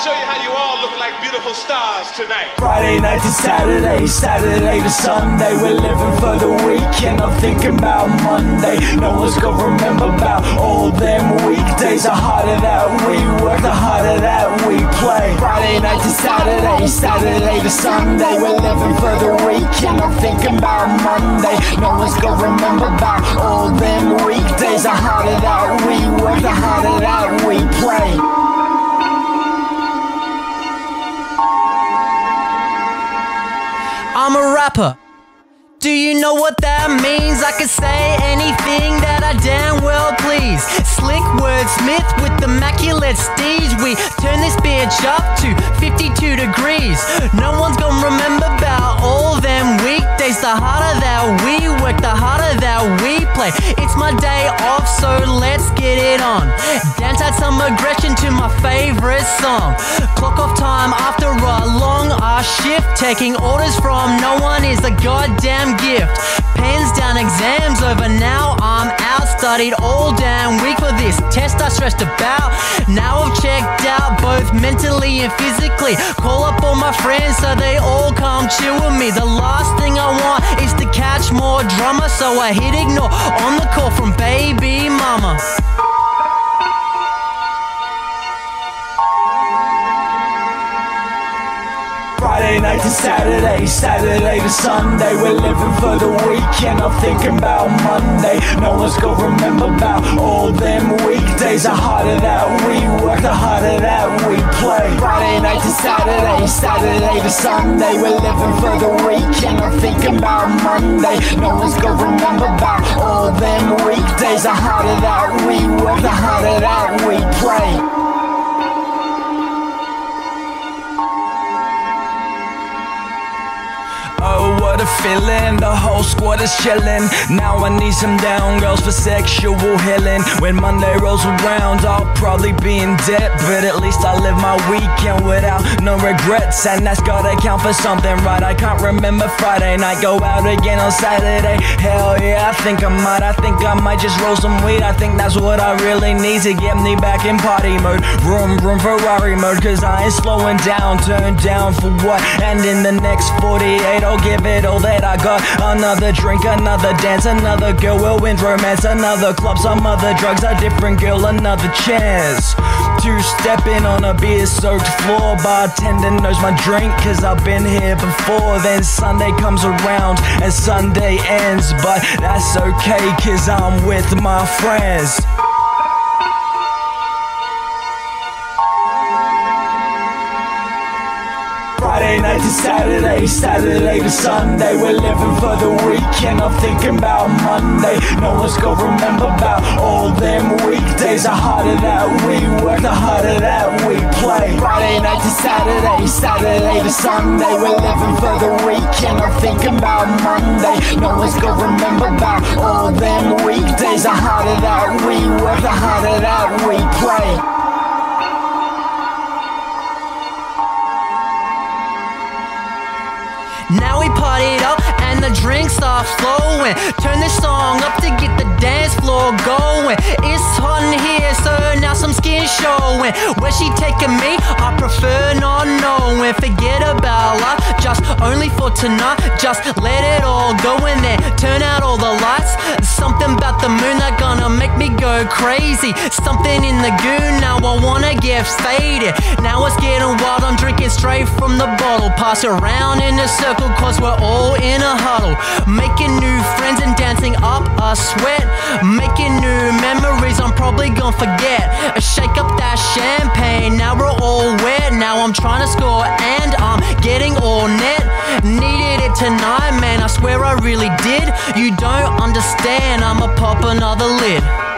show you how you all look like beautiful stars tonight. Friday night to Saturday, Saturday to Sunday. We're living for the weekend, I'm thinking about Monday. No one's gonna remember about all them weekdays. The harder that we work, the harder that we play. Friday night to Saturday, Saturday to Sunday. We're living for the weekend, I'm thinking about Monday. No one's gonna remember about all them weekdays. The harder that we work, the harder that we play. I'm a rapper. Do you know what that means? I can say anything that I damn well please. Slick wordsmith with immaculate steez. We turn this bitch up to 52 degrees. No one's gonna remember about all them weekdays. The harder that we work, the harder that we play. It's my day off, so let's get it on. Dance out some aggression to my favorite song. Clock off time after a long ass shift. Taking orders from no one is a goddamn gift. Pens down, exams over, now I'm out. Studied all damn week for this test I stressed about. Now I've checked out both mentally and physically. Call up all my friends so they all come chill with me. The last thing I want is to catch more drama, so I hit ignore on the call from baby mama. Friday night to Saturday, Saturday to Sunday. We're living for the weekend, I'm thinking about Monday. No one's gonna remember about all them weekdays. The harder that we work, the harder that we play. Friday night to Saturday, Saturday to Sunday. We're living for the weekend, I'm thinking about Monday. No one's gonna remember about all them weekdays. The harder that we work, the harder that we play. Oh, what a feeling, the whole squad is chilling. Now I need some down girls for sexual healing. When Monday rolls around, I'll probably be in debt, but at least I live my weekend without no regrets. And that's gotta count for something, right? I can't remember Friday night, go out again on Saturday. Hell yeah, I think I might just roll some weed. I think that's what I really need to get me back in party mode. Vroom, vroom, Ferrari mode, cause I ain't slowing down. Turn down for what? And in the next 48, I'll give it all that I got. Another drink, another dance, another girl will win romance. Another club, some other drugs, a different girl, another chance. Two-stepping on a beer-soaked floor. Bartender knows my drink, cause I've been here before. Then Sunday comes around and Sunday ends, but that's okay, cause I'm with my friends. Friday night to Saturday, Saturday to Sunday. We're living for the weekend, I'm thinking about Monday. No one's gonna remember about all them weekdays. The harder that we work, the harder that we play. Friday night to Saturday, Saturday to Sunday. We're living for the weekend, I'm thinking about Monday. No one's gonna remember about all them weekdays. The harder that we work, the harder that we play. Now we partied up and the drinks start flowing. Turn this song up to get the dance floor going. It's hot in here, so now some skin showing. Where she taking me? I prefer not knowing. Forget about love, just only for tonight. Just let it all go in there. Turn out all the lights. Something about the moon that gonna make me go crazy. Something in the goon, now I wanna get faded. Now it's getting wild, I'm drinking straight from the bottle. Pass around in a circle, cause we're all in a huddle. Making new friends and dancing up a sweat. Making new memories I'm probably gonna forget. Shake up that champagne, now we're all wet. Now I'm trying to score and I'm getting all net. Needed it tonight, man, I swear I really did. You don't understand, I'ma pop another lid.